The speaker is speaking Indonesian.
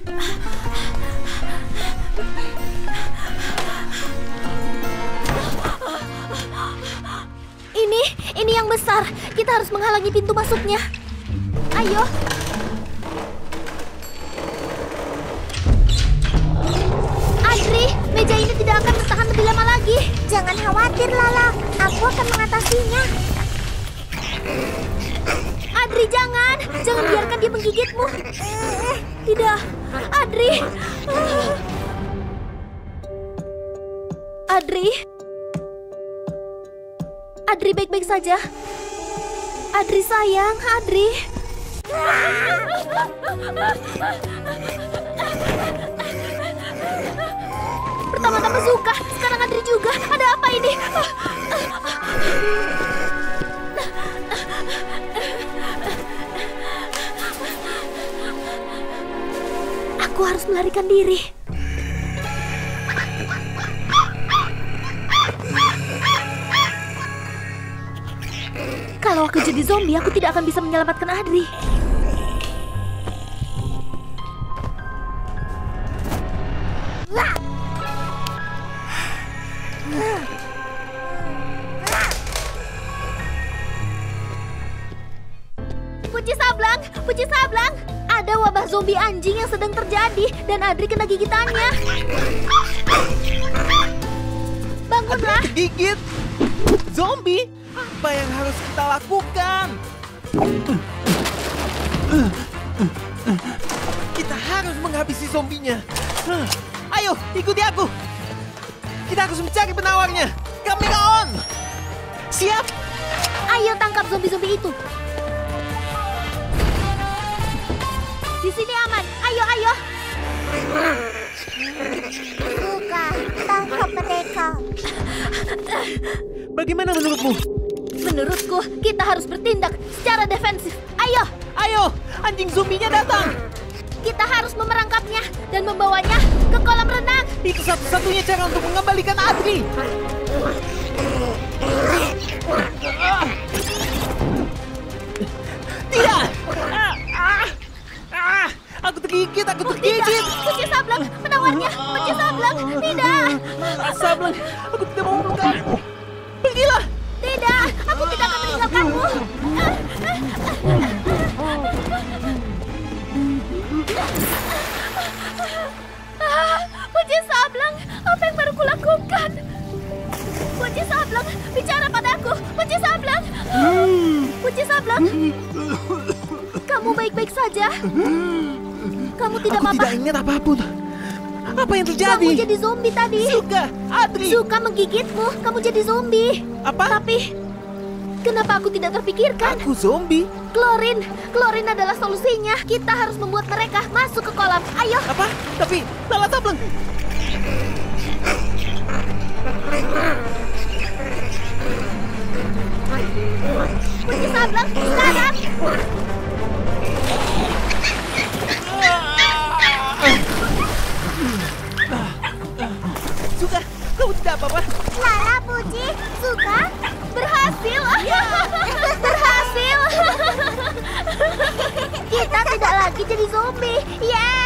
Ini yang besar. Kita harus menghalangi pintu masuknya. Ayo. Adri, meja ini tidak akan bertahan lebih lama lagi. Jangan khawatir, Lala. Aku akan mengatasinya. Adri, jangan. Jangan biarkan dia menggigitmu. Tidak. Adri. Adri. Adri baik-baik saja. Adri sayang, Adri. Pertama-tama Zuka, sekarang Adri juga. Ada apa ini? Aku harus melarikan diri. Kalau aku jadi zombie, aku tidak akan bisa menyelamatkan Adri. Puji sablang, ada wabah zombie anjing yang sedang terjadi dan Adri kena gigitannya. Bangunlah. Adri digigit. Zombie? Apa yang harus kita lakukan? Kita harus menghabisi zombinya. Ayo, ikuti aku. Kita harus mencari penawarnya. Kamera on. Siap. Ayo tangkap zombie-zombie itu. Di sini aman. Ayo, ayo. Zuka, tangkap mereka. Bagaimana menurutmu? Menurutku, kita harus bertindak secara defensif. Ayo. Ayo, anjing zombinya datang. Kita harus memerangkapnya dan membawanya ke kolam renang. Itu satu-satunya cara untuk mengembalikan Adri. Tidak. Aku tergigit, Tidak, Puji sablang, penawarnya. Puji sablang, tidak. Sablang, aku tidak mau memelukmu. Pergilah. Tidak, aku tidak akan meninggalkanmu. Puji sablang, apa yang baru kulakukan? Puji sablang, bicara padaku. Puji sablang. Puji sablang. Kamu baik-baik saja? Kamu tidak apa-apa? Aku tidak ingat apapun. Apa yang terjadi? Kamu jadi zombie tadi. Zuka, Adri. Zuka menggigitmu. Kamu jadi zombie. Apa? Tapi kenapa aku tidak terpikirkan? Aku zombie? Klorin. Klorin adalah solusinya. Kita harus membuat mereka masuk ke kolam. Ayo. Apa? Tapi Lala Sablang. Puji sablang sekarang. Zuka, kamu tidak apa-apa? Lala, Puji, Zuka. Berhasil. Berhasil. Kita tidak lagi jadi zombie. Yeay.